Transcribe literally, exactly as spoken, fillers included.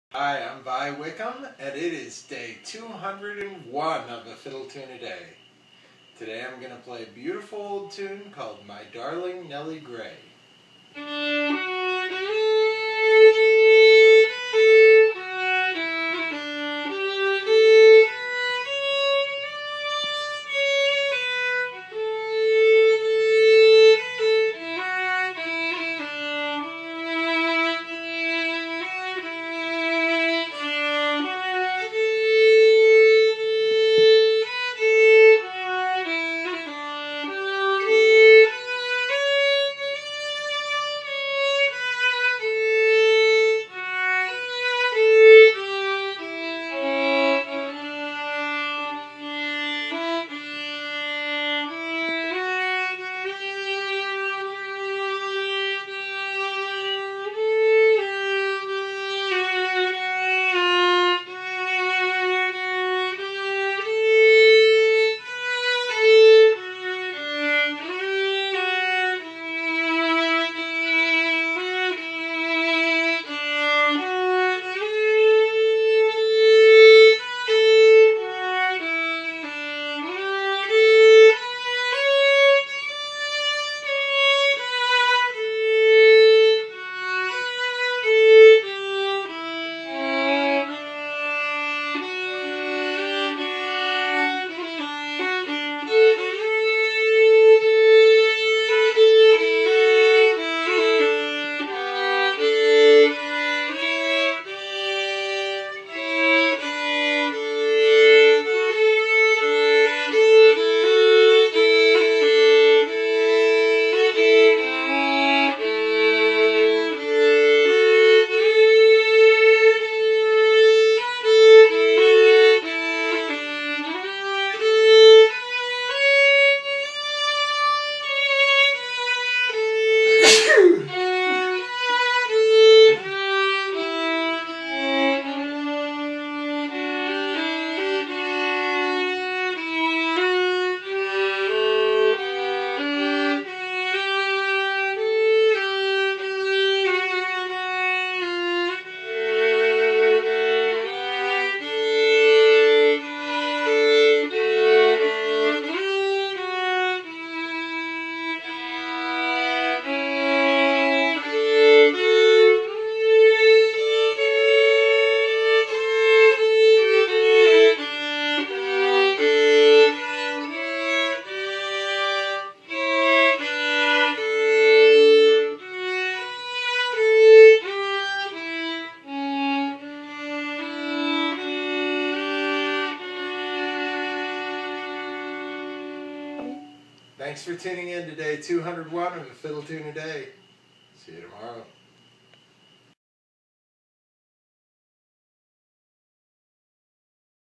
Hi, I'm Vi Wickham, and it is day two hundred one of a Fiddle Tune a Day. Today I'm going to play a beautiful old tune called My Darling Nellie Gray. Thanks for tuning in to day two hundred one of a Fiddle Tune a Day. See you tomorrow.